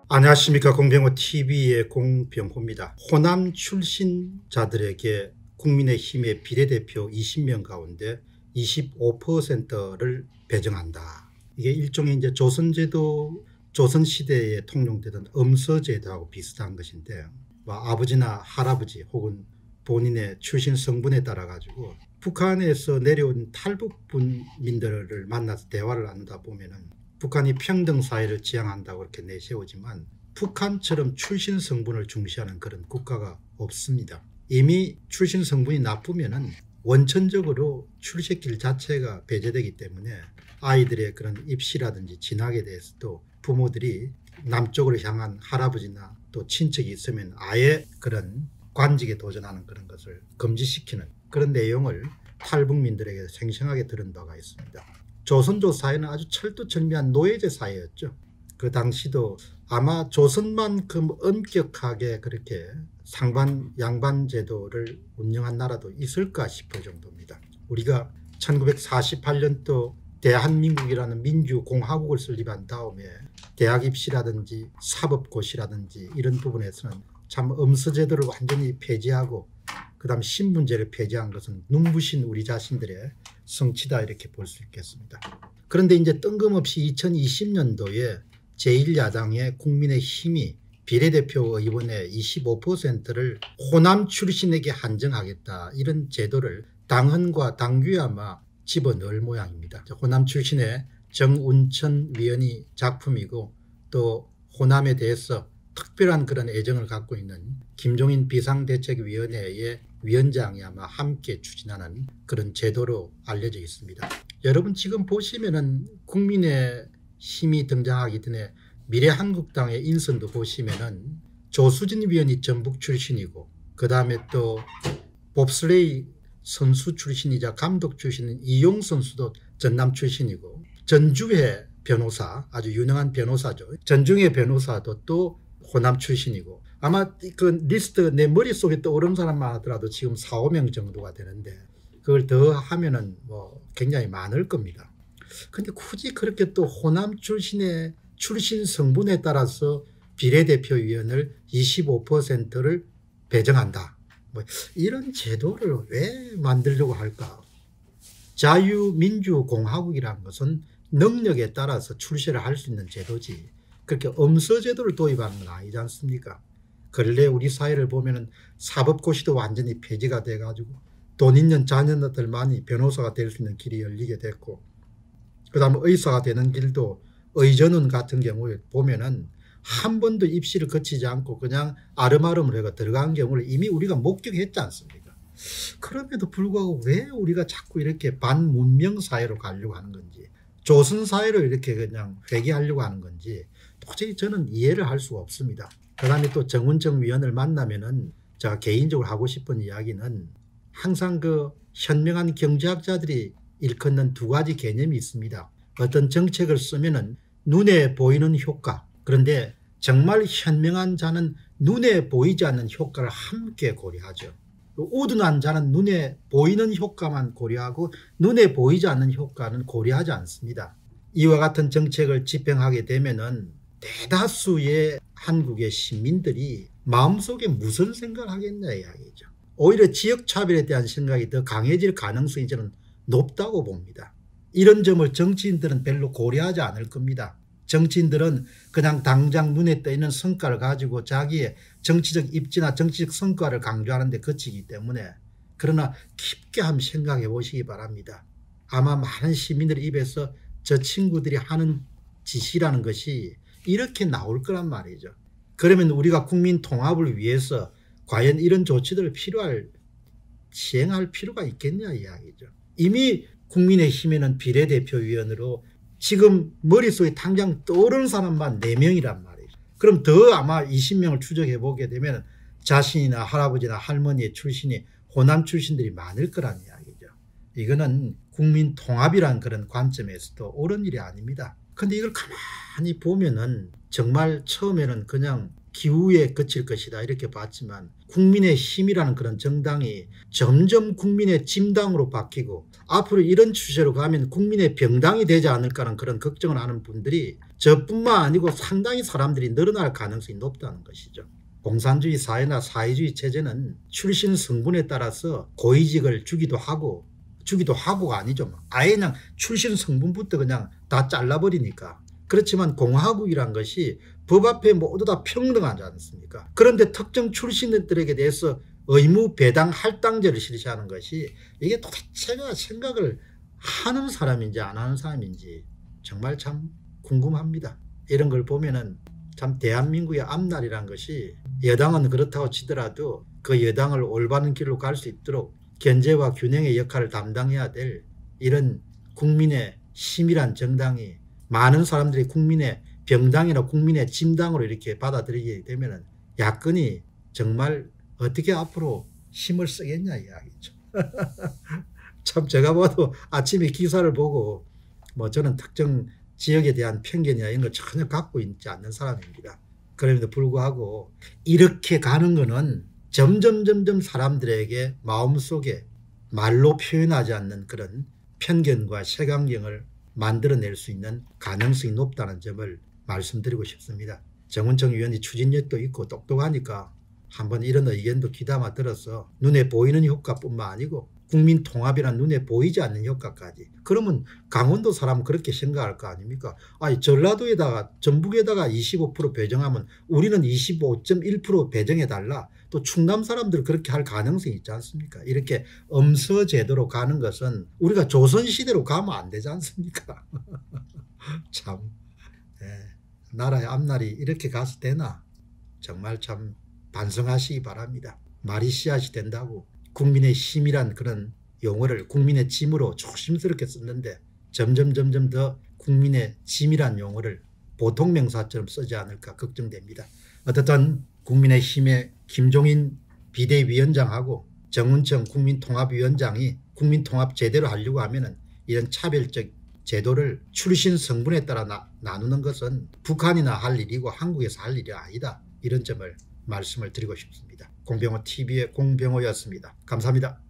안녕하십니까. 공병호 TV의 공병호입니다. 호남 출신자들에게 국민의힘의 비례대표 20명 가운데 25%를 배정한다. 이게 일종의 이제 조선제도, 조선시대에 통용되던 엄서제도하고 비슷한 것인데, 아버지나 할아버지 혹은 본인의 출신 성분에 따라 가지고 북한에서 내려온 탈북민들을 만나서 대화를 나누다 보면은 북한이 평등 사회를 지향한다고 이렇게 내세우지만 북한처럼 출신 성분을 중시하는 그런 국가가 없습니다. 이미 출신 성분이 나쁘면은 원천적으로 출세길 자체가 배제되기 때문에 아이들의 그런 입시라든지 진학에 대해서도 부모들이 남쪽으로 향한 할아버지나 또 친척이 있으면 아예 그런 관직에 도전하는 그런 것을 금지시키는 그런 내용을 탈북민들에게 생생하게 들은 바가 있습니다. 조선조 사회는 아주 철두철미한 노예제 사회였죠. 그 당시도 아마 조선만큼 엄격하게 그렇게 상반 양반 제도를 운영한 나라도 있을까 싶을 정도입니다. 우리가 1948년도 대한민국이라는 민주공화국을 설립한 다음에 대학 입시라든지 사법고시라든지 이런 부분에서는 참 엄서제도를 완전히 폐지하고 그다음 신분제를 폐지한 것은 눈부신 우리 자신들의 성취다 이렇게 볼 수 있겠습니다. 그런데 이제 뜬금없이 2020년도에 제1야당의 국민의힘이 비례대표 의원의 25%를 호남 출신에게 한정하겠다 이런 제도를 당헌과 당규에 아마 집어넣을 모양입니다. 호남 출신의 정운천 위원이 작품이고 또 호남에 대해서 특별한 그런 애정을 갖고 있는 김종인 비상대책위원회의 위원장이 아마 함께 추진하는 그런 제도로 알려져 있습니다. 여러분 지금 보시면은 국민의힘이 등장하기 전에 미래한국당의 인선도 보시면은 조수진 위원이 전북 출신이고 그 다음에 또 봅슬레이 선수 출신이자 감독 출신인 이용 선수도 전남 출신이고 전주회 변호사 아주 유능한 변호사죠. 전중회 변호사도 또 호남 출신이고 아마 그 리스트 내 머릿속에 떠오른 사람만 하더라도 지금 4, 5명 정도가 되는데 그걸 더 하면은 뭐 굉장히 많을 겁니다. 근데 굳이 그렇게 또 호남 출신의 출신 성분에 따라서 비례대표위원을 25%를 배정한다. 뭐 이런 제도를 왜 만들려고 할까? 자유민주공화국이라는 것은 능력에 따라서 출세를 할 수 있는 제도지 그렇게 엄서제도를 도입하는 건 아니지 않습니까? 근래 우리 사회를 보면은 사법고시도 완전히 폐지가 돼가지고 돈 있는 자녀들만이 변호사가 될 수 있는 길이 열리게 됐고 그 다음에 의사가 되는 길도 의전원 같은 경우에 보면은 한 번도 입시를 거치지 않고 그냥 아름아름을 해가 들어간 경우를 이미 우리가 목격했지 않습니까? 그럼에도 불구하고 왜 우리가 자꾸 이렇게 반문명 사회로 가려고 하는 건지 조선 사회로 이렇게 그냥 회귀하려고 하는 건지 도저히 저는 이해를 할 수가 없습니다. 그 다음에 또 정운정 위원을 만나면은 제가 개인적으로 하고 싶은 이야기는 항상 그 현명한 경제학자들이 일컫는 두 가지 개념이 있습니다. 어떤 정책을 쓰면은 눈에 보이는 효과, 그런데 정말 현명한 자는 눈에 보이지 않는 효과를 함께 고려하죠. 우둔한 자는 눈에 보이는 효과만 고려하고 눈에 보이지 않는 효과는 고려하지 않습니다. 이와 같은 정책을 집행하게 되면은 대다수의 한국의 시민들이 마음속에 무슨 생각을 하겠냐 이야기죠. 오히려 지역차별에 대한 생각이 더 강해질 가능성이 저는 높다고 봅니다. 이런 점을 정치인들은 별로 고려하지 않을 겁니다. 정치인들은 그냥 당장 눈에 떠있는 성과를 가지고 자기의 정치적 입지나 정치적 성과를 강조하는 데 그치기 때문에 그러나 깊게 한번 생각해 보시기 바랍니다. 아마 많은 시민들 입에서 저 친구들이 하는 짓이라는 것이 이렇게 나올 거란 말이죠. 그러면 우리가 국민 통합을 위해서 과연 이런 조치들을 시행할 필요가 있겠냐 이야기죠. 이미 국민의힘에는 비례대표위원으로 지금 머릿속에 당장 떠오르는 사람만 4명이란 말이죠. 그럼 더 아마 20명을 추적해 보게 되면 자신이나 할아버지나 할머니의 출신이 호남 출신들이 많을 거란 이야기죠. 이거는 국민 통합이란 그런 관점에서도 옳은 일이 아닙니다. 근데 이걸 가만히 보면은 정말 처음에는 그냥 기후에 그칠 것이다 이렇게 봤지만 국민의힘이라는 그런 정당이 점점 국민의 짐당으로 바뀌고 앞으로 이런 추세로 가면 국민의 병당이 되지 않을까라는 그런 걱정을 하는 분들이 저뿐만 아니고 상당히 사람들이 늘어날 가능성이 높다는 것이죠. 공산주의 사회나 사회주의 체제는 출신 성분에 따라서 고위직을 주기도 하고가 아니죠. 아예 그냥 출신 성분부터 그냥 다 잘라버리니까. 그렇지만 공화국이란 것이 법 앞에 모두 다 평등하지 않습니까? 그런데 특정 출신들에게 대해서 의무 배당 할당제를 실시하는 것이 이게 도대체가 생각을 하는 사람인지 안 하는 사람인지 정말 참 궁금합니다. 이런 걸 보면은 참 대한민국의 앞날이란 것이 여당은 그렇다고 치더라도 그 여당을 올바른 길로 갈 수 있도록 견제와 균형의 역할을 담당해야 될 이런 국민의 힘이란 정당이 많은 사람들이 국민의 병당이나 국민의 짐당으로 이렇게 받아들이게 되면 야권이 정말 어떻게 앞으로 힘을 쓰겠냐 이야기죠. 참 제가 봐도 아침에 기사를 보고 뭐 저는 특정 지역에 대한 편견이나 이런 걸 전혀 갖고 있지 않는 사람입니다. 그럼에도 불구하고 이렇게 가는 거는 점점 사람들에게 마음속에 말로 표현하지 않는 그런 편견과 색안경을 만들어낼 수 있는 가능성이 높다는 점을 말씀드리고 싶습니다. 정운청 의원이 추진력도 있고 똑똑하니까 한번 이런 의견도 귀담아 들어서 눈에 보이는 효과뿐만 아니고 국민 통합이란 눈에 보이지 않는 효과까지. 그러면 강원도 사람은 그렇게 생각할 거 아닙니까? 아니 전라도에다가 전북에다가 25% 배정하면 우리는 25.1% 배정해달라. 또 충남 사람들 그렇게 할 가능성이 있지 않습니까? 이렇게 엄서 제도로 가는 것은 우리가 조선시대로 가면 안 되지 않습니까? 참 나라의 앞날이 이렇게 가서 되나? 정말 참 반성하시기 바랍니다. 말이 씨앗이 된다고 국민의 힘이란 그런 용어를 국민의 짐으로 조심스럽게 썼는데 점점 더 국민의 짐이란 용어를 보통 명사처럼 쓰지 않을까 걱정됩니다. 어떻든 국민의힘의 김종인 비대위원장하고 정운청 국민통합위원장이 국민통합 제대로 하려고 하면은 이런 차별적 제도를 출신 성분에 따라 나누는 것은 북한이나 할 일이고 한국에서 할 일이 아니다. 이런 점을 말씀을 드리고 싶습니다. 공병호 TV의 공병호였습니다. 감사합니다.